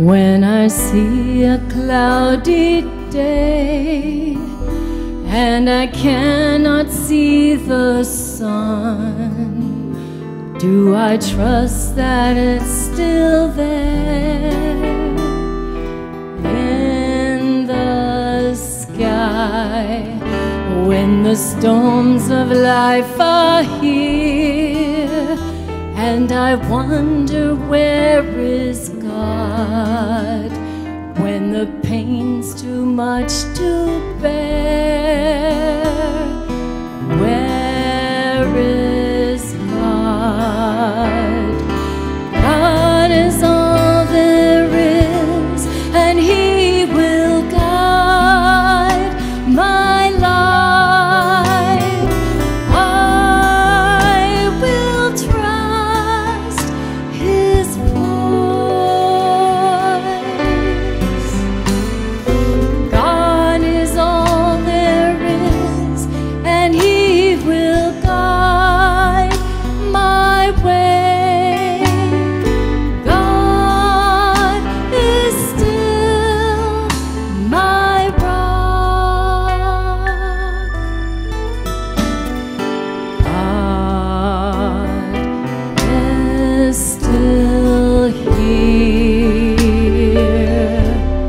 When I see a cloudy day and I cannot see the sun, do I trust that it's still there in the sky? When the storms of life are here and I wonder where is God, when the pain's too much to bear, where is God? God is all there is, and He will guide my life. I will trust His voice. God is all there is, and He will guide my way. God is still my rock. God is still here.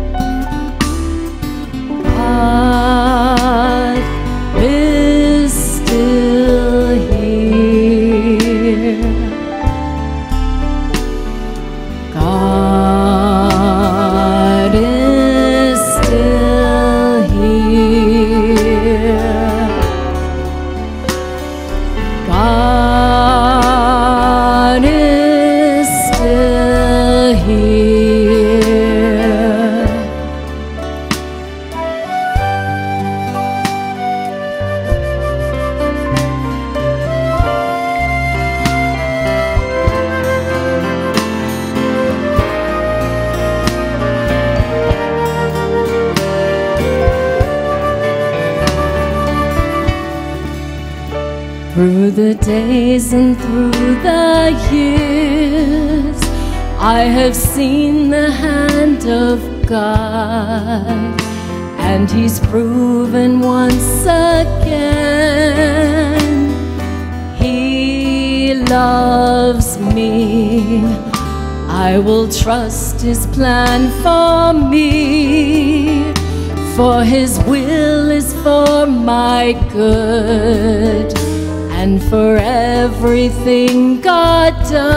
God is still here. God is still here. God is still here. Through the days and through the years, I have seen the hand of God, and He's proven once again He loves me. I will trust His plan for me, for His will is for my good, and for everything God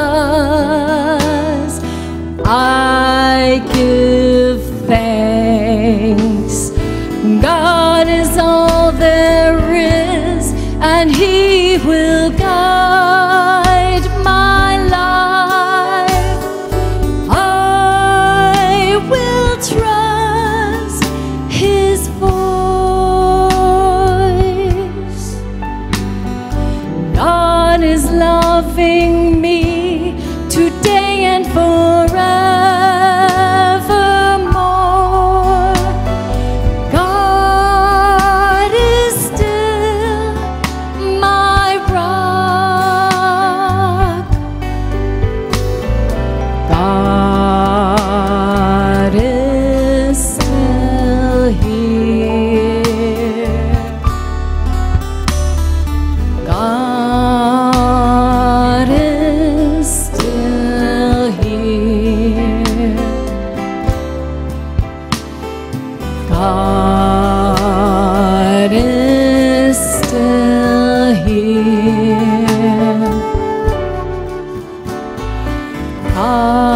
does, I give thanks. God is all there is, and He will guide my life. I will trust His voice. God is loving me today and forevermore. God is still my rock. God is still here. God is still here. God is still here. God